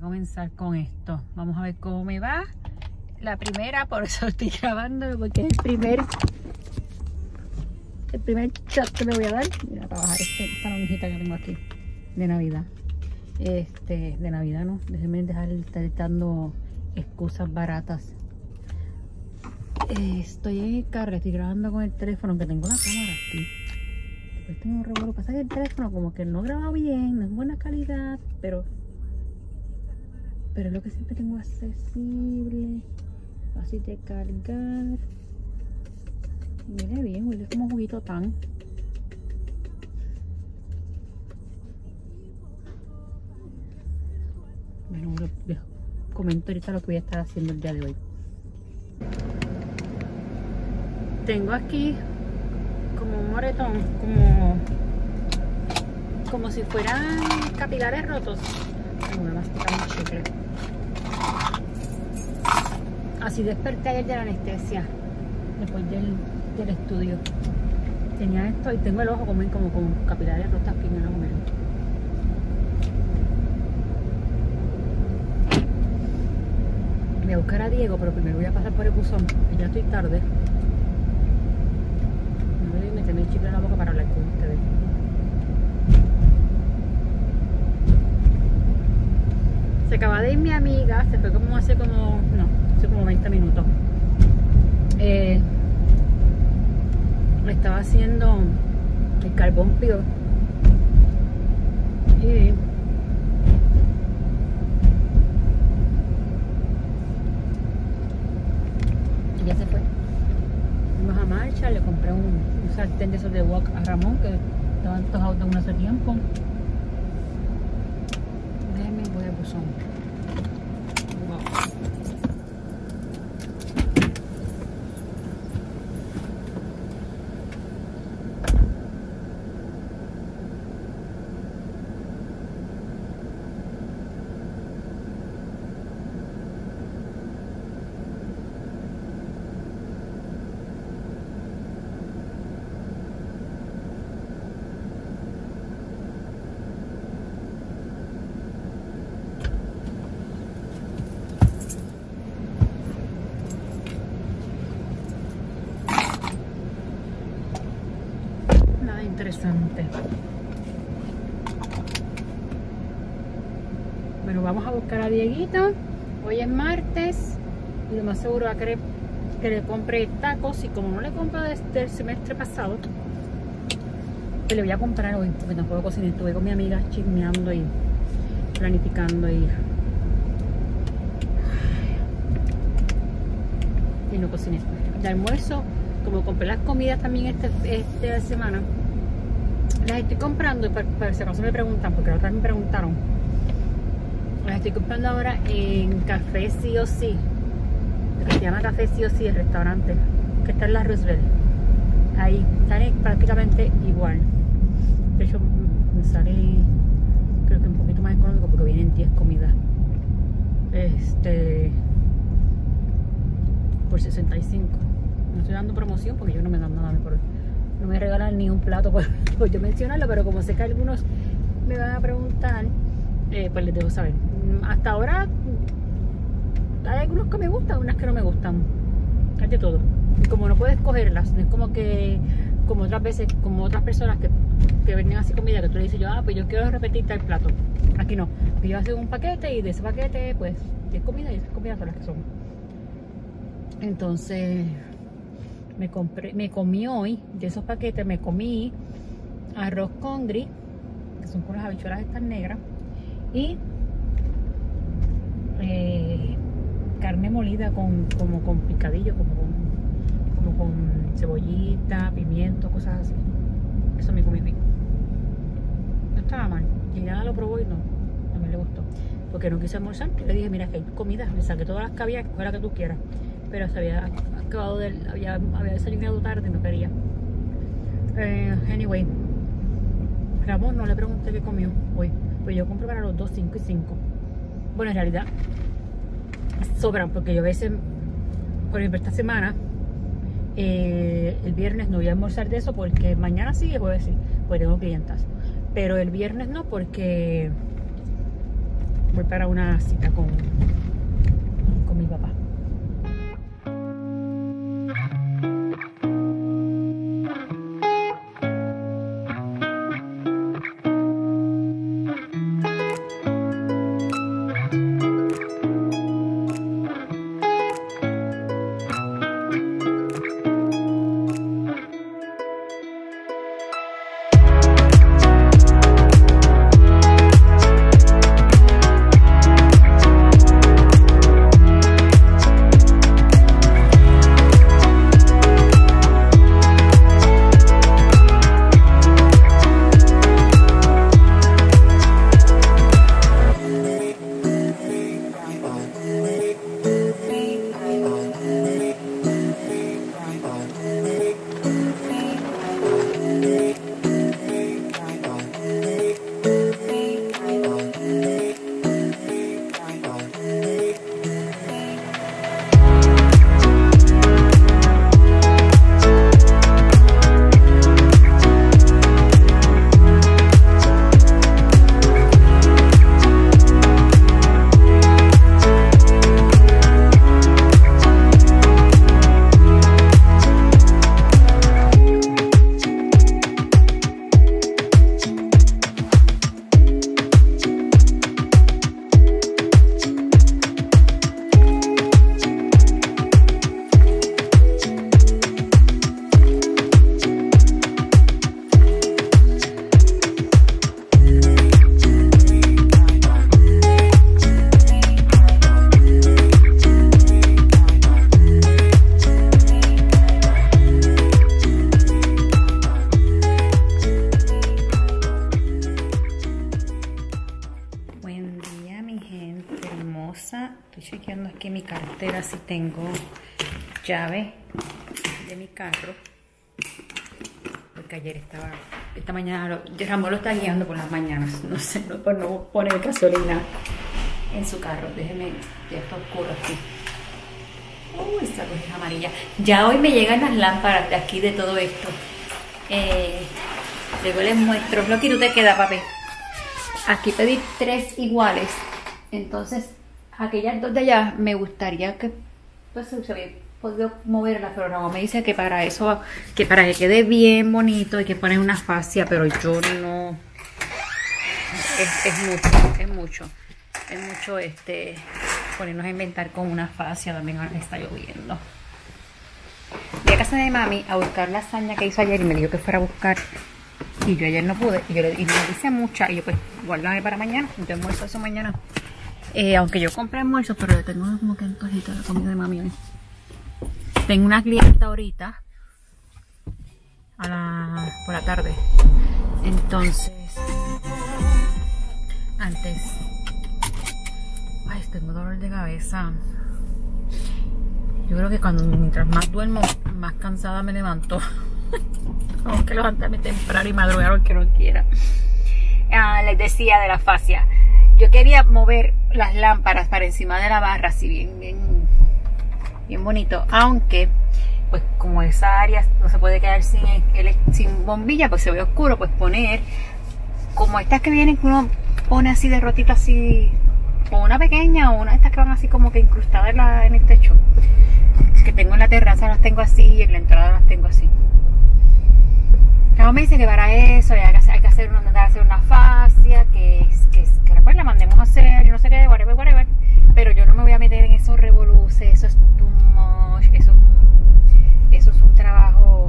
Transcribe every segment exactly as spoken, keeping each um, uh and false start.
comenzar con esto. Vamos a ver cómo me va. La primera, por eso estoy grabándolo, porque es el primer el primer shot que me voy a dar. Mira, para bajar este, esta lonjita que tengo aquí de Navidad. Este, de Navidad no, déjenme dejar de estar dando excusas baratas. Eh, estoy en el carro, estoy grabando con el teléfono, aunque tengo la cámara aquí. Después tengo un revuelo. Pasa que el teléfono como que no graba bien, no es buena calidad, pero pero es lo que siempre tengo accesible, fácil de cargar. Huele bien, huele como juguito tan. Bueno, les comento ahorita lo que voy a estar haciendo el día de hoy. Tengo aquí como un moretón, como como si fueran capilares rotos. Voy a masticar un chicle. Así desperté ayer de la anestesia, después del, del estudio. Tenía esto y tengo el ojo como, como con capilares rotos aquí en el ojo. Voy a buscar a Diego, pero primero voy a pasar por el buzón, que ya estoy tarde. Me voy a meterme el chicle en la boca para hablar con ustedes. Se acaba de ir mi amiga, se fue como hace como, no, hace como veinte minutos. Eh, me estaba haciendo el carbón pure. Y ya se fue. Fuimos a marcha, le compré un, un sartén de esos de wok a Ramón, que estaba antojado de uno hace tiempo. Déjenme, voy al buzón. Wow. Interesante. Bueno, vamos a buscar a Dieguito. Hoy es martes y lo más seguro va a querer que le compre tacos, y como no le compro desde el semestre pasado, pues le voy a comprar hoy, porque tampoco cociné. Estuve con mi amiga chismeando y planificando y, y no cociné. De almuerzo, como compré las comidas también esta, esta semana, las estoy comprando, para si acaso me preguntan, porque la otra vez me preguntaron. Las estoy comprando ahora en Café Sí o Sí, que se llama Café Sí o Sí, el restaurante, que está en la Roosevelt. Ahí sale prácticamente igual. De hecho, me sale, creo que un poquito más económico, porque vienen diez comidas. Este, por sesenta y cinco. No estoy dando promoción porque yo no me dan nada por. No me regalan ni un plato por, por yo mencionarlo, pero como sé que algunos me van a preguntar, eh, pues les debo saber. Hasta ahora hay algunos que me gustan, unas que no me gustan. Hay de todo. Y como no puedes cogerlas, no es como que, como otras veces, como otras personas que, que venden así comida, que tú le dices yo, ah, pues yo quiero repetir tal plato. Aquí no. Yo hago un paquete y de ese paquete, pues, diez comidas y esas comidas son las que son. Entonces, me compré, me comí hoy, de esos paquetes, me comí arroz con gris, que son con las habichuelas estas negras, y eh, carne molida con, como con picadillo, como con, como con cebollita, pimiento, cosas así. Eso me comí bien. No estaba mal. Y ya lo probó y no, a mí le gustó. Porque no quise almorzar. Yo le dije, mira, que hay comida, le saqué todas las que había, coge la que tú quieras. Pero se había acabado de, había, había desayunado tarde y no quería. Eh, anyway, Ramón no le pregunté qué comió hoy. Pues yo compro para los dos, cinco y cinco. Bueno, en realidad sobran, porque yo a veces, por ejemplo, esta semana, eh, el viernes no voy a almorzar de eso, porque mañana sí, el jueves sí, pues tengo clientas. Pero el viernes no, porque voy para una cita con, con mi papá. Estoy chequeando aquí mi cartera si tengo llave de mi carro, porque ayer estaba, esta mañana lo, Ramón lo está guiando por las mañanas, no sé, no, por no poner gasolina en su carro. Déjeme, ya está oscuro aquí. Uy, esta cosa es amarilla. Ya hoy me llegan las lámparas de aquí de todo esto. Eh, luego les muestro. Lo que tú te queda, papi. Aquí pedí tres iguales. Entonces, aquellas dos de allá me gustaría que pues se había podido moverlas, pero no, me dice que para eso, que para que quede bien bonito hay que poner una fascia, pero yo no. Es, es mucho, es mucho. Es mucho este ponernos a inventar con una fascia. También ahora está lloviendo. Fui a casa de mami a buscar la lasaña que hizo ayer y me dijo que fuera a buscar. Y yo ayer no pude. Y, yo le, y me dice mucha. Y yo pues, guárdame para mañana. Yo almuerzo eso mañana. Eh, aunque yo compré almuerzo, pero tengo como que antojito de la comida de mami hoy. Tengo una clienta ahorita. A la, por la tarde. Entonces. Antes. Ay, tengo dolor de cabeza. Yo creo que cuando mientras más duermo, más cansada me levanto. Tengo que levantarme temprano y madrugar aunque no quiera. Ah, les decía de la fascia. Yo quería mover las lámparas para encima de la barra, así bien, bien, bien bonito. Aunque, pues como esa área no se puede quedar sin, sin bombilla, pues se ve oscuro, pues poner como estas que vienen que uno pone así de rotito así, o una pequeña, o una de estas que van así como que incrustadas en, la, en el techo. Que tengo en la terraza las tengo así y en la entrada las tengo así. Luego me dice que para eso hay que hacer, hay que hacer, una, hacer una fascia, que, que, que después la mandemos a hacer y no sé qué, whatever, whatever. Pero yo no me voy a meter en esos revoluces, eso es too much, eso, eso es un trabajo.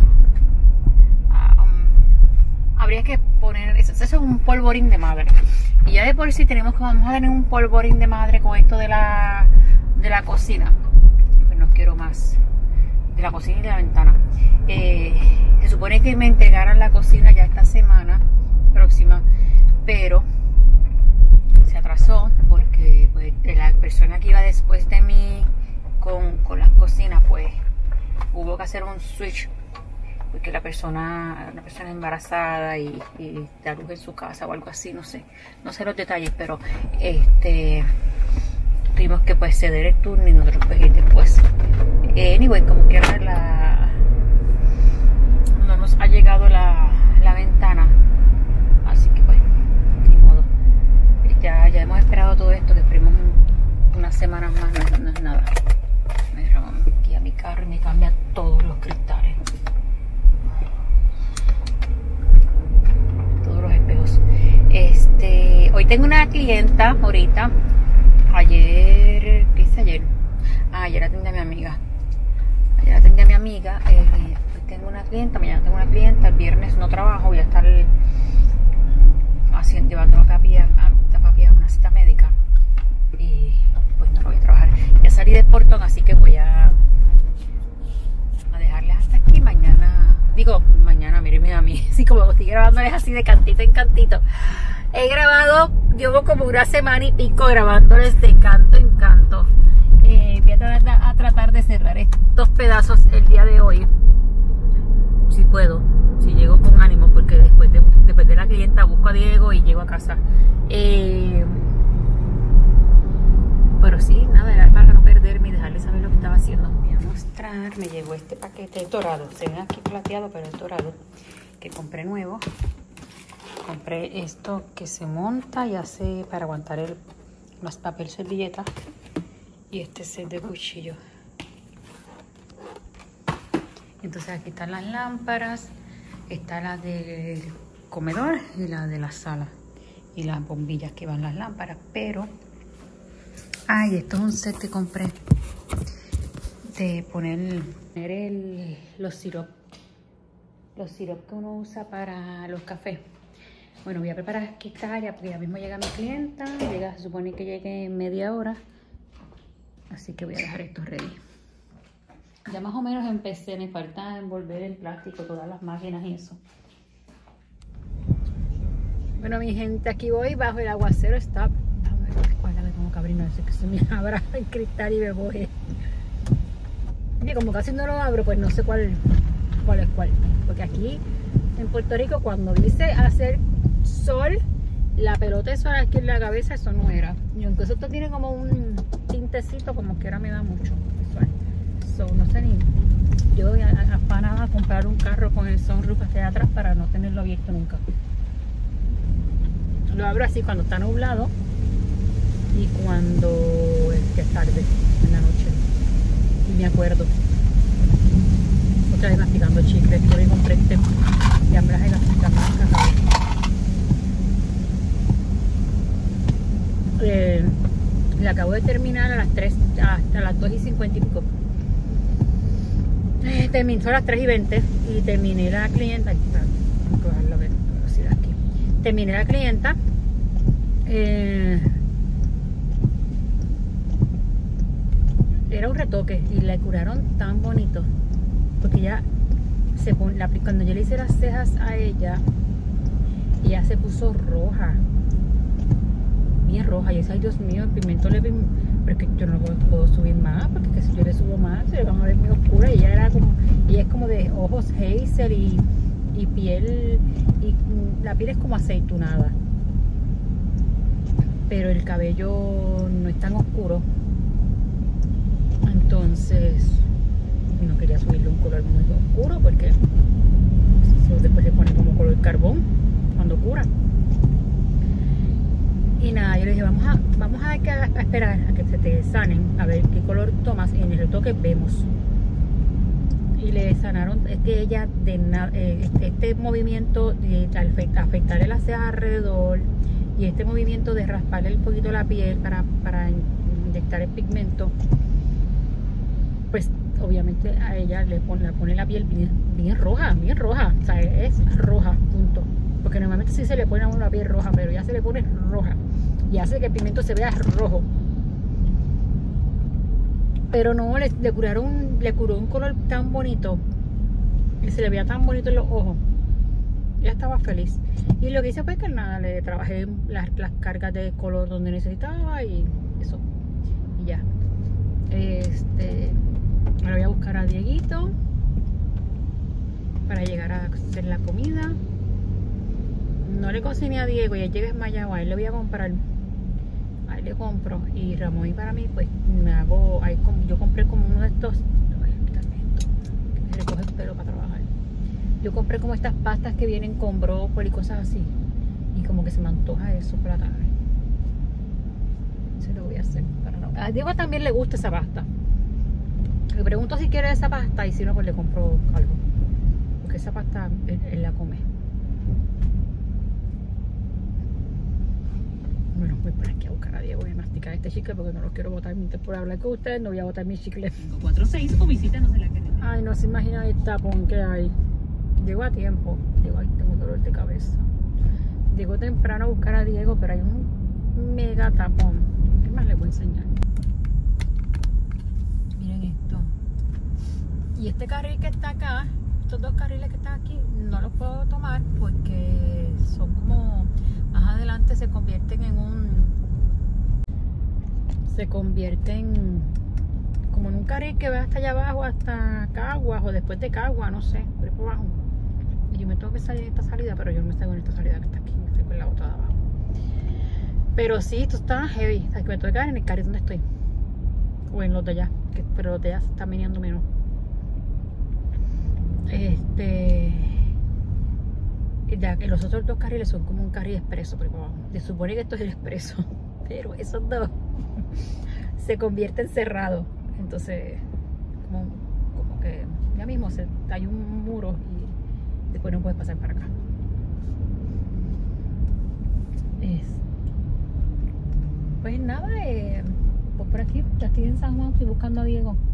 Um, habría que poner, eso, eso es un polvorín de madre. Y ya de por sí tenemos que, vamos a tener un polvorín de madre con esto de la, de la cocina. Pues no quiero más. De la cocina y de la ventana. Eh, se supone que me entregaran la cocina ya esta semana próxima, pero se atrasó porque pues, la persona que iba después de mí con, con las cocinas, pues hubo que hacer un switch porque la persona, una persona embarazada y, y da luz en su casa o algo así, no sé, no sé los detalles, pero este tuvimos que pues ceder el turno y nosotros pues ir después. Eh, anyway, como que ahora la no nos ha llegado la, la ventana, así que pues ni modo. Es ya, ya hemos esperado todo esto, que esperemos un, unas semanas más, no es, no es nada. Me derramo aquí a mi carro y me cambia todos los cristales. Todos los espejos. Este, hoy tengo una clienta ahorita. Ayer, ¿qué hice ayer? Ah, ayer atendí a mi amiga. Ayer atendí a mi amiga. Eh, hoy tengo una clienta, mañana tengo una clienta. El viernes no trabajo, voy a estar haciendo, llevando a papi a, a, papi a una cita médica. Y pues no voy a trabajar. Ya salí del portón, así que voy a, a dejarles hasta aquí. Mañana, digo, mañana, mírenme a mí. Así como estoy grabándoles así de cantito en cantito. He grabado, llevo como una semana y pico grabándoles de canto en canto. Eh, voy a tratar, a tratar de cerrar estos pedazos el día de hoy. Si puedo, si llego con ánimo, porque después de, después de la clienta busco a Diego y llego a casa. Eh, pero sí, nada, era para no perderme y dejarles saber lo que estaba haciendo. Voy a mostrar, me llegó este paquete dorado. Se ven aquí plateado, pero es dorado. Que compré nuevo. Compré esto que se monta y hace para aguantar el más papel servilleta. Y este set de cuchillo. Entonces aquí están las lámparas. Está la del comedor y la de la sala. Y las bombillas que van las lámparas. Pero, ay, esto es un set que compré. De poner, poner el, los sirops. Los sirops que uno usa para los cafés. Bueno, voy a preparar aquí esta área porque ya mismo llega mi clienta. Llega, se supone que llegue en media hora. Así que voy a dejar esto ready. Ya más o menos empecé. Me falta envolver en plástico todas las máquinas y eso. Bueno, mi gente, aquí voy bajo el aguacero. Está... A ver, ¿cuál es la que tengo que abrir? No sé, que se me abra el cristal y me voy. Y como casi no lo abro, pues no sé cuál, cuál es cuál. Porque aquí en Puerto Rico, cuando dice hacer sol, la pelota de sol aquí en la cabeza, eso no era. Y aunque eso tiene como un tintecito, como que ahora me da mucho visual. So, no sé ni. Yo voy afanada a comprar un carro con el sunroof hacia atrás para no tenerlo abierto nunca. Lo abro así cuando está nublado y cuando es que es tarde en la noche. Y me acuerdo. Otra vez masticando chicle. Yo le compré este. Ya me las he gastado. Eh, la acabo de terminar a las tres, hasta las dos y cincuenta y pico. Eh, terminó a las tres y veinte y terminé la clienta. Vamos a bajar la velocidad aquí. Terminé la clienta. Eh, era un retoque y la curaron tan bonito. Porque ya se pone, la, cuando yo le hice las cejas a ella, ella se puso roja. Bien roja. Y yo decía, ay Dios mío, el pigmento le... Pero es que yo no puedo, puedo subir más, porque que si yo le subo más, se le van a ver muy oscura. Y ella era como... Ella es como de ojos hazel y, y piel... Y la piel es como aceitunada. Pero el cabello no es tan oscuro. Entonces... no quería subirle un color muy oscuro porque eso después se pone como color carbón cuando cura. Y nada, yo le dije, vamos a, vamos a, a esperar a que se te sanen, a ver qué color tomas y en el retoque vemos. Y le sanaron, es que ella, de eh, este, este movimiento de afectarle las cejas alrededor y este movimiento de rasparle un poquito la piel para, para inyectar el pigmento, pues obviamente a ella le pone, le pone la piel bien, bien roja, bien roja, o sea, es roja, punto. Porque normalmente sí se le pone a uno la piel roja, pero ya se le pone roja y hace que el pigmento se vea rojo. Pero no, le, le curaron, le curó un color tan bonito que se le veía tan bonito en los ojos. Ella estaba feliz. Y lo que hice fue que nada, le trabajé las, las cargas de color donde necesitaba y eso. Y ya. Este, ahora voy a buscar a Dieguito para llegar a hacer la comida. No le cociné a Diego y él llega desmayado. A él le voy a comprar. A él le compro. Y Ramón y para mí, pues me hago. Ahí, yo compré como uno de estos. Ay, me recoge el pelo para trabajar. Yo compré como estas pastas que vienen con brócoli y cosas así. Y como que se me antoja eso por la tarde. voy a hacer. Para no. A Diego también le gusta esa pasta. Le pregunto si quiere esa pasta y si no, pues le compro algo. Porque esa pasta él, él la come. Bueno, voy por aquí a buscar a Diego y a masticar este chicle porque no lo quiero botar. Por hablar con ustedes no voy a botar mi chicle. cinco cuatro seis o visítanos en la calle. Ay, no se imagina el tapón que hay. Llego a tiempo. Llego ahí, tengo dolor de cabeza. Llego temprano a buscar a Diego, pero hay un mega tapón. ¿Qué más les voy a enseñar? Miren esto. Y este carril que está acá, estos dos carriles que están aquí, no los puedo tomar porque son como... Más adelante se convierten en un... Se convierten como en un carril que va hasta allá abajo, hasta Caguas o después de Caguas, no sé, por ahí por abajo. Y yo me tengo que salir en esta salida, pero yo no me salgo en esta salida que está aquí, me estoy con la otra de abajo. Pero sí, esto está heavy, o sea, que me tengo que quedar en el carril donde estoy. O en los de allá, que, pero los de allá se están viniendo menos. Este... Ya que los otros dos carriles son como un carril expreso, por ahí por abajo. Se supone que esto es el expreso, pero esos dos se convierten cerrados. Entonces, como, como que ya mismo se, hay un muro y después no puedes pasar para acá. Es, pues nada, eh, pues por aquí ya estoy en San Juan, estoy buscando a Diego.